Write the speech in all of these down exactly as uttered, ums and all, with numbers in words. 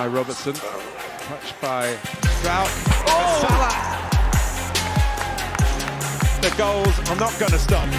by Robertson. Touch by Strout. Oh! Salah! The goals are not going to stop.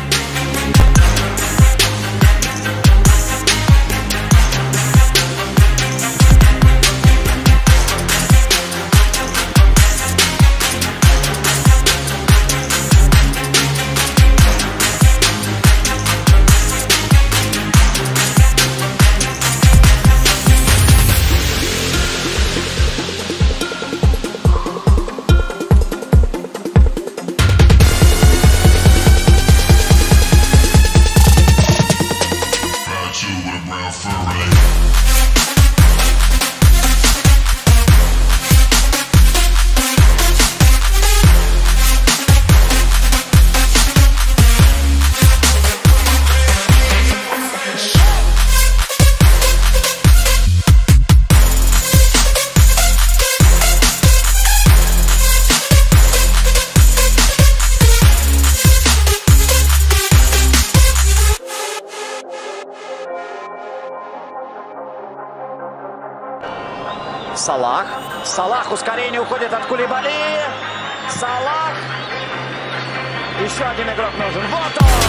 Салах. Салах, ускорение, уходит от Кулибали. Салах. Еще один игрок нужен. Вот он!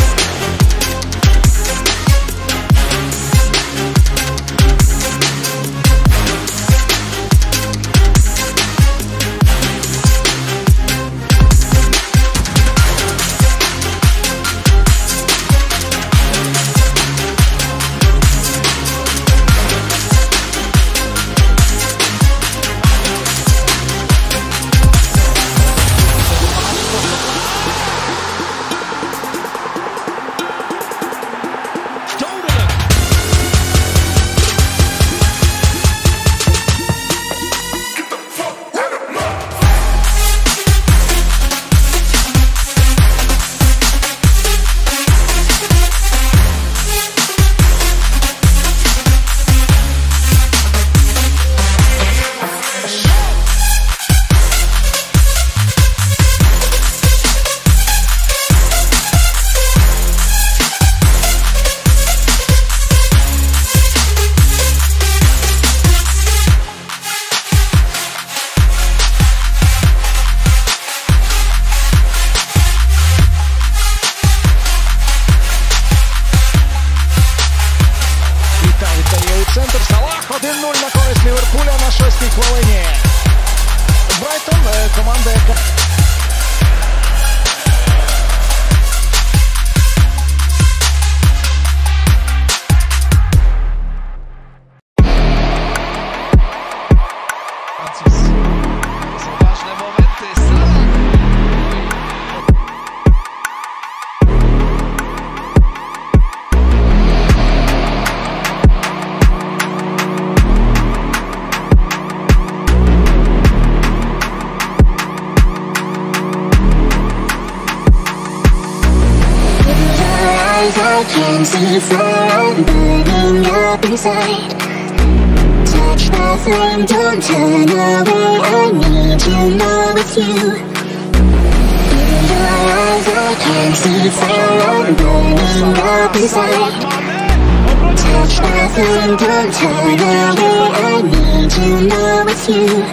Центр, Салах, один нуль на користь Ліверпуля на шостій хвилині. Брайтон, команда, яка... I can see fire burning up inside. Touch the flame, don't turn away. I need to know it's you. In your eyes I can see fire burning up inside. Touch the flame, don't turn away. I need to know it's you.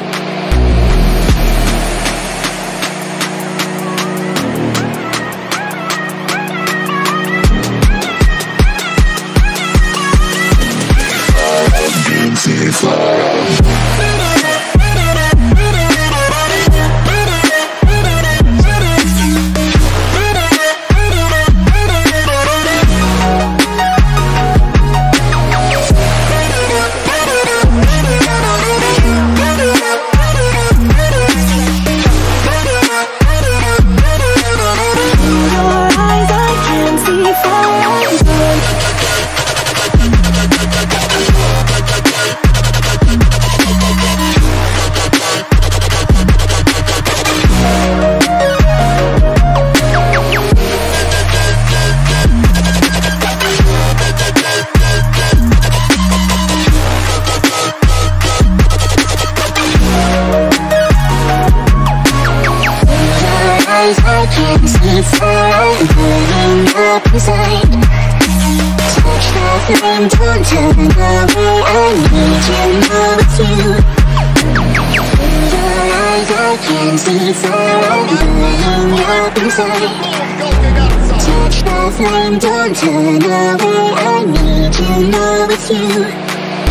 I can see fire burning up inside. Touch the flame, don't turn away, I need you, know it's you. Through your eyes I can see fire burning up inside. Touch the flame, don't turn away, I need you, know it's you.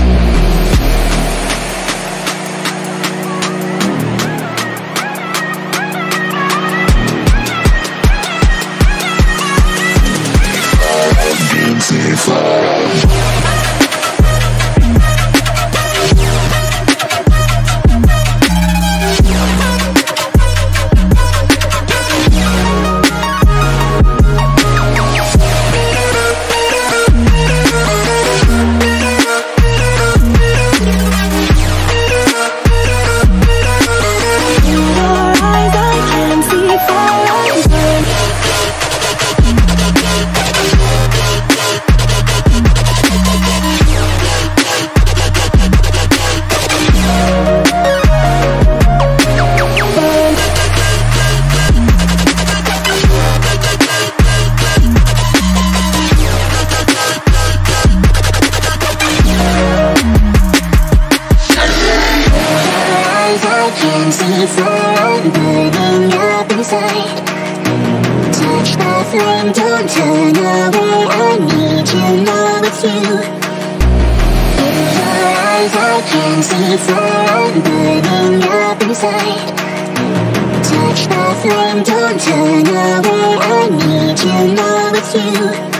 Burning up inside. Touch the flame, don't turn away, I need you, know it's you. Through your eyes I can see fire burning up inside. Touch the flame, don't turn away, I need you, know it's you.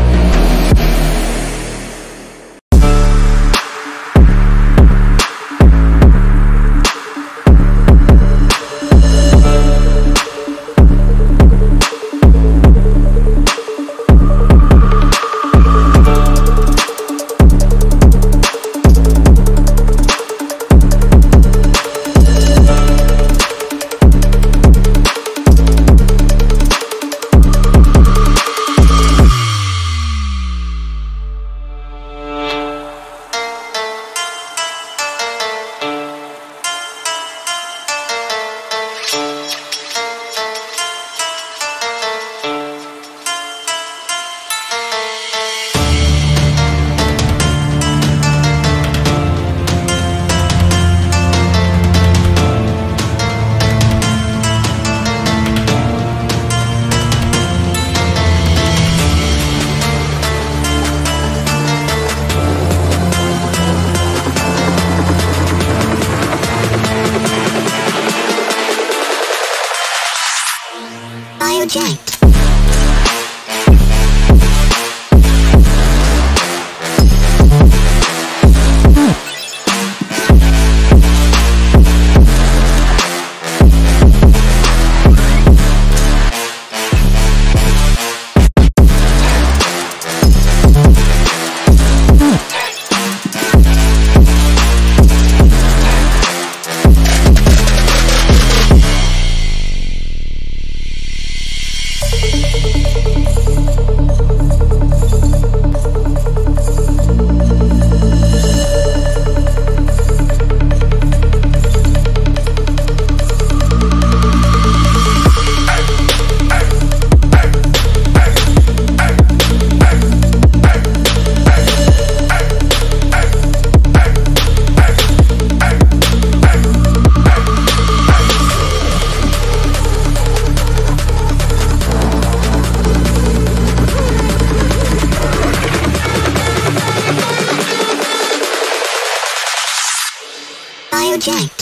Jacked. Jacked.